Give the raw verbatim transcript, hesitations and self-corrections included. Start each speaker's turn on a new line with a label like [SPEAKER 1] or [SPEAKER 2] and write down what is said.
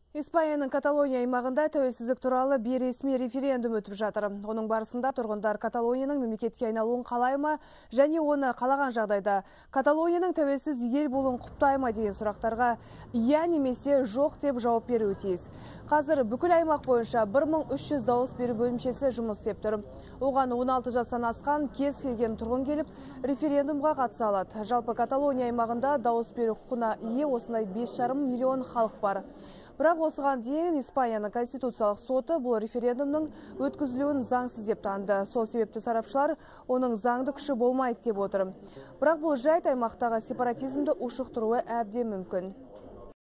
[SPEAKER 1] Испанияның Каталония аймағында тәуелсіздік туралы бейресми референдум өтіп жатыр. Оның барысында тұрғындар Каталонияның мемлекетке айналуын қалай ма, және оны қалаған жағдайда Каталонияның тәуелсіз ел болуын құптай ма деген сұрақтарға иә немесе жоқ деп жауап беруі тиіс. Қазір бүкіл аймақ бойынша бір мың үш жүз дауыс беру бөлімшесі жұмыс істеп тұр. Оған он алты жастан асқан кез келген тұрғын келіп, референдумға қатыса алады. Жалпы Каталония аймағында дауыс беру құқығына ие осындай бес жарым миллион халық бар. Бірақ осыған дейін Испанияның конституциялық соты бұл референдумның өткізілуін заңсыз деп танды. Сол себепті сарапшылар оның заңды күші болмайды деп отыр. Бірақ бұл жайт аймақтағы сепаратизмді ушықтыруы әбден мүмкін.